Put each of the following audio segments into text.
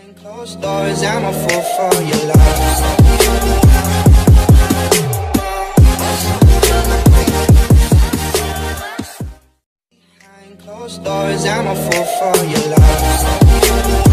Closed doors, I'm a fool for your love. Behind closed doors, I'm a fool for your love.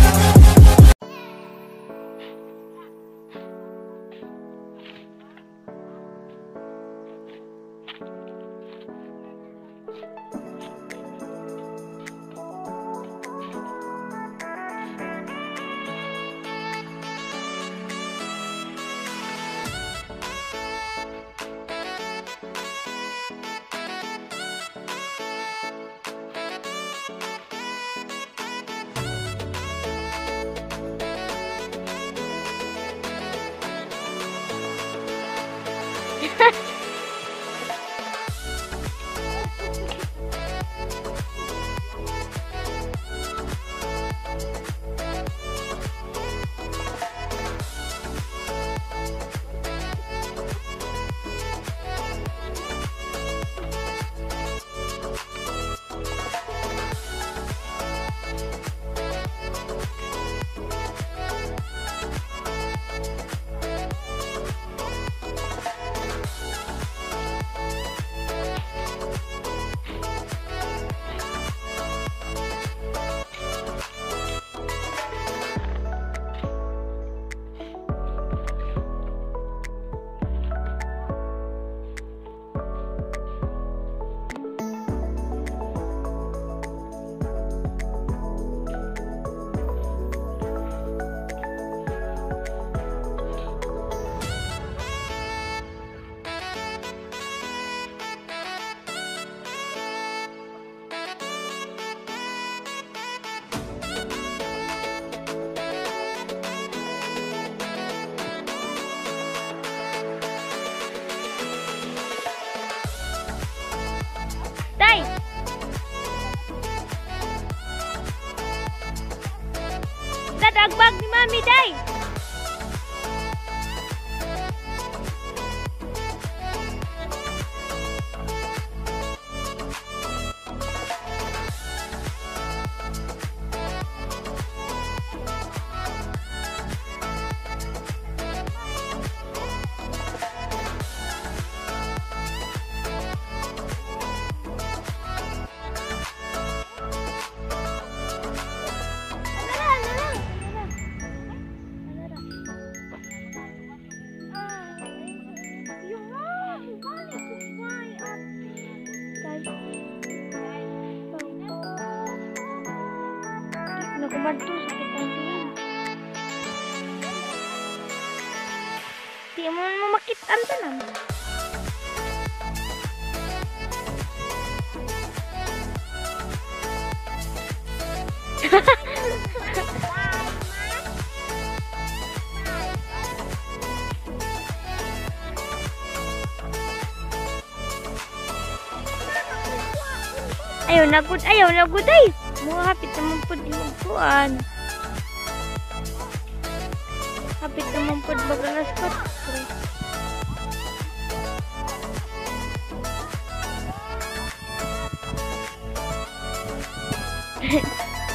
Day! Dadagbag ni Mami, Day! Nakumanto, sakit ang tingin. Di mo mamakit-an tanan. Ayaw na gud ay. Mga hapit naman po di magpuan. Hapit naman po mag-alas 4.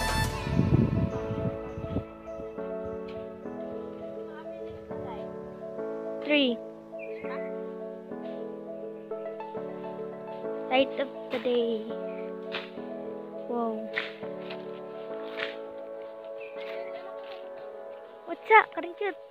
Three. Light of the day. Wow. What's up? Karinjut.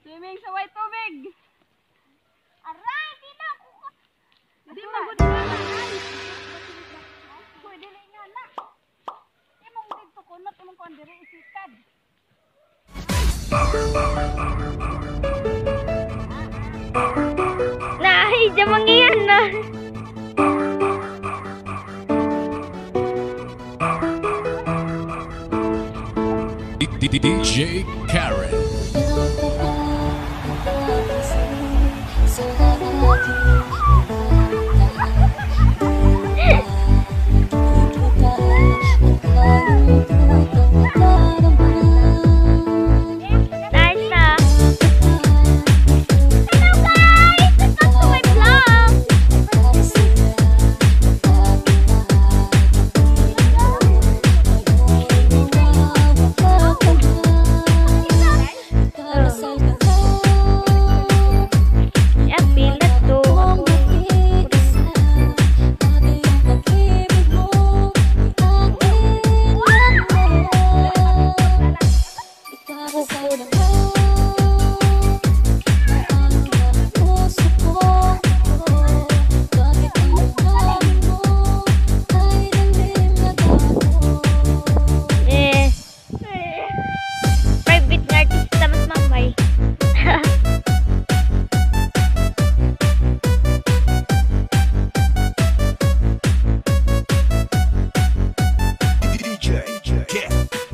Swimming sa white tubig. Aray, di na ako. Di magod na ay. Pwede rin nga na. Imong dito ko not imong kon diri isikad. Nahi, jamang iyan na. DJ Karen. Nice na. Hello guys! Welcome to my vlog. Ya, pilat to. Eh. Private nga artista mas mamay. DJ Karen.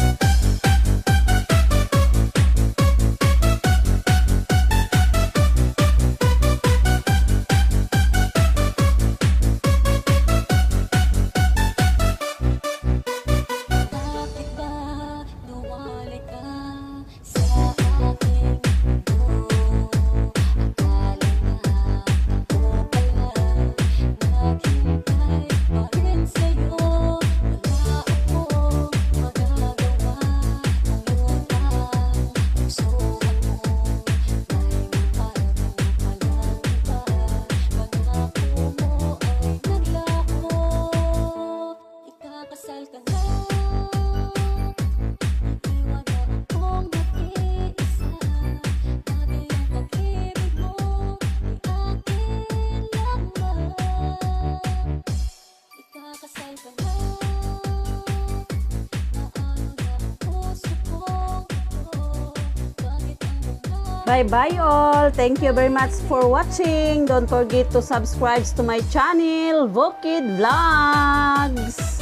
Bye-bye all. Thank you very much for watching. Don't forget to subscribe to my channel, Vokid Vlogs.